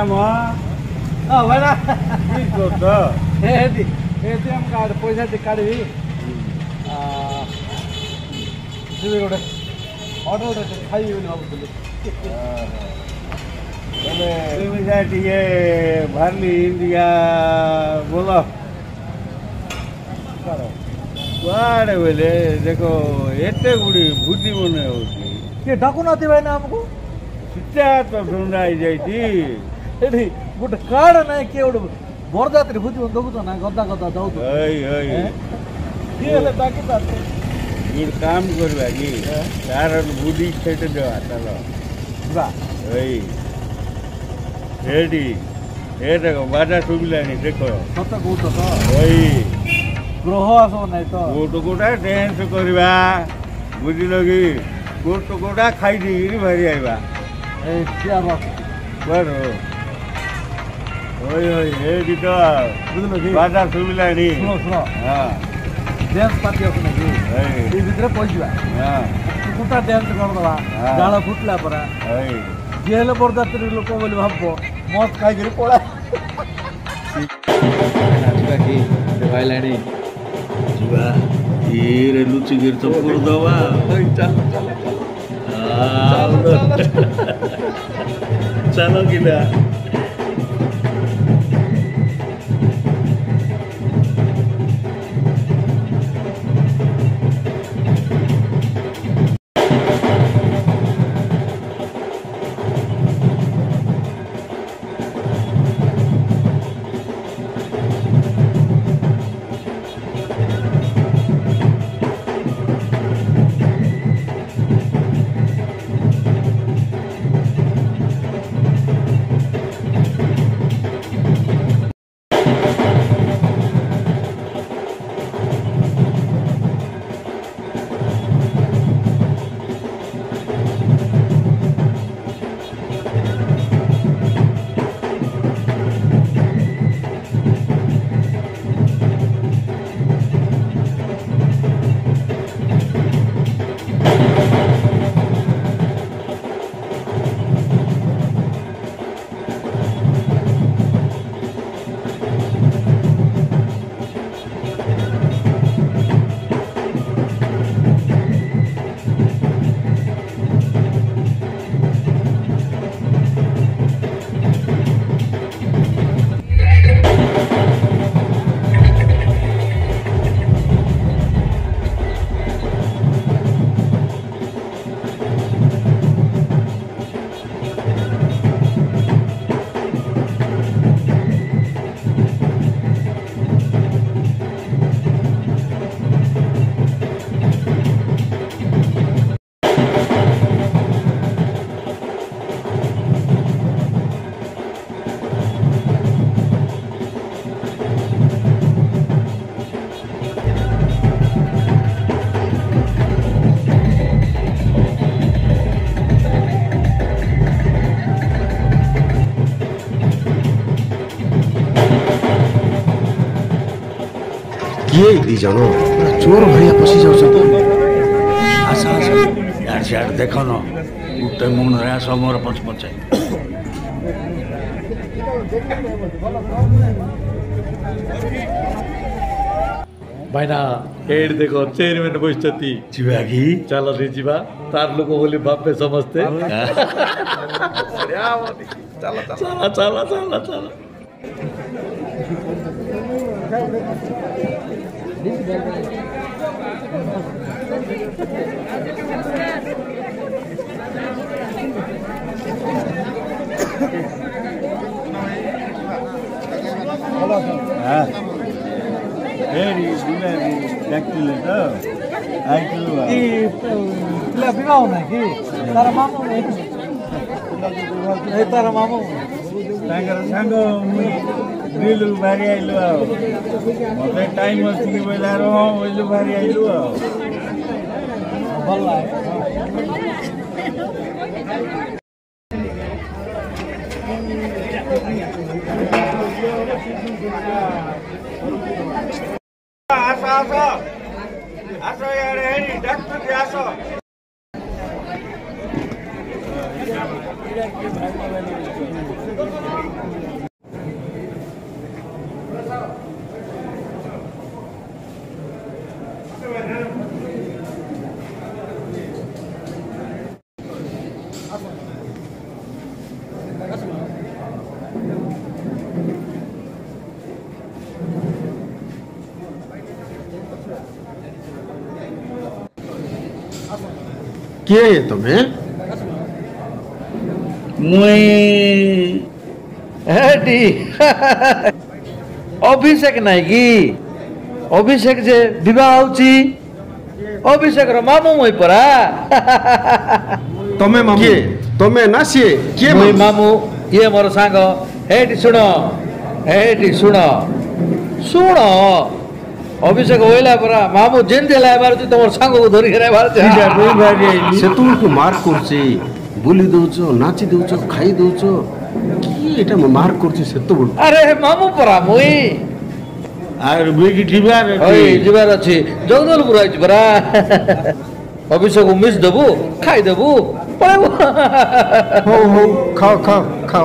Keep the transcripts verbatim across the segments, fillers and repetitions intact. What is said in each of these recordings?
काम हो होइन के यदि एटिएम कार्ड पैसा चाहिँ काढी एउटा अर्डर खाइयो भने अब ये भर ली इंडिया बोलो बारे बोले देखो एते गुड़ी बुद्धि बने होती के डाकू नथी भाई ना हमको शिक्षा तो ढूंढाई जाती एठी गोटे कार्ड नाही के एउटा बरजात्री बुद्धि बन दगु त ना गद्दा गद्दा जाऊ त ओइ ओइ के हेले डाकू त गुड काम करबा की तार बुद्धि छेट दे चलो बा ओइ रेडी ए देखो बाजा सुबिलानी देखो सत कहू त ओइ ग्रह आसो नाही त गोटो गोटा डांस करबा बुझिलो कि गोटो गोटा खाइ दिरी भरि आइबा ए क्या बात बरो ओइ ओइ रेडी त बुझिलो कि बाजा सुबिलानी सुनो सुनो हां डांस पार्टी आसो नाही ओइ ए भित्र पइजिबा हां कुटा डांस गर्दबा गाला फुटला परा ओइ जेल बरजात्री लोक बोली भाबो मत खाइ गरी पळा नाचुका कि देवाइलानी जुवा धीरे लुची गिर तो पुर दवा चल चल चलो किदा ये दी जानो चोर भरिया पसी जाउ छ आसा आसा यार यार देखो न उठे मन रे आसा मोर पछ पछ भाइना एड देखो चेयरमैन बसती जीवा की चल रे जीवा तार लोग बोली बापे समझते चला चला चला चला चला हां एडी दिले एक्चुअली त आइकु कि प्ले बिगाउ न कि तार मामु ए तार मामु तांगर सांगो दिलु भारी आइलो मते टाइम अस्ति बेला रो ओइलो भारी आइलो बल्ला आसो आसो आसो यार हेरी डाक्टर के आसो କିଏ ତମେ? ମୁଇଁ ହେଟି ଅଭିଷେକ ନାଇଁ କି? ଅଭିଷେକ ଯେ ବିବାହ ହଉଛି ଅଭିଷେକର ମାମୁଁ ମୁଇଁ ପରା। ତମେ ମାମୁଁ? କିଏ ତମେ ନା ସିଏ? କିଏ ମୁଇଁ ମାମୁଁ, ଇଏ ମୋର ସାଙ୍ଗ। ହେଟି ଶୁଣ, ହେଟି ଶୁଣ ଶୁଣ ଅଭିଷେକ ଓଇଲା ପରା ମାମୁଁ ଯେମିତି ହେଲା ବାହାରୁଛି ତମର ସାଙ୍ଗକୁ ଧରିକି ବାହାରୁଛି। ସେତେବେଳକୁ ମାର୍କ କରୁଛି, ବୁଲି ଦଉଛ, ନାଚି ଦଉଛ, ଖାଇ ଦଉଛ, କିଏ ଏଟା ମାର୍କ କରୁଛି ସେତେବେଳକୁ? ଆରେ ମାମୁଁ ପରା ମୁଇଁ। আর বেগি ଯିବାର ওই ଯିବାର ଅଛି, ଜଗଦଲପୁର ଆଇଛି ପରା। ଅଭିଷେକକୁ ମିସ୍ ଦେବୁ, ଖାଇଦେବୁ, ପଳେଇବୁ। ହଉ ହଉ ଖାଅ ଖାଅ ଖାଅ।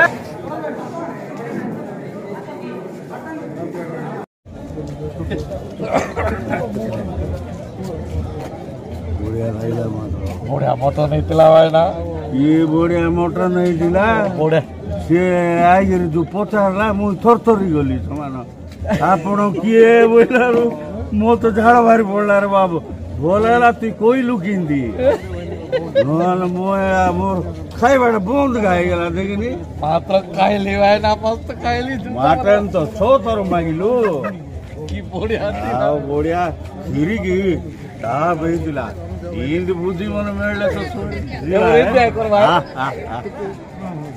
ବଢିଆ ମଟନ ହେଇଥିଲା ଭାଇନା। ଇଏ ବଢିଆ ମଟନ ହେଇଥିଲା। ବଢିଆ ସିଏ ଆଇକିରି ଯୋଉ ପଚାରିଲା ମୁଁ ଥରଥରି ଗଲି ସମାନ। ଆପଣ କିଏ ବୋଇଲାରୁ ମୋ ତ ଝାଳ ବାହାରି ପଡିଲା ରେ ବାବୁ। ଭଲ ହେଲା ତୁଇ କହିଲୁ କେମିତି? ନହେଲେ ମୁଁ ମୋର ଖାଇବାଟା ବନ୍ଦ ହେଇଗଲା ଦେଖିନି। ମାତ୍ର ଖାଇଲି ଭାଇନା, ମସ୍ତ ଖାଇଲି। ମଟନ ତ ଛଅ ଥର ମାଗିଲୁ। କି ବଢିଆ ଆଉ ବଢିଆ କ୍ଷୀରିକି ତା ହେଇଥିଲା। ଏମିତି ବୁଦ୍ଧି ମନେ ମିଳିଲେ ତ ଶୁଣି।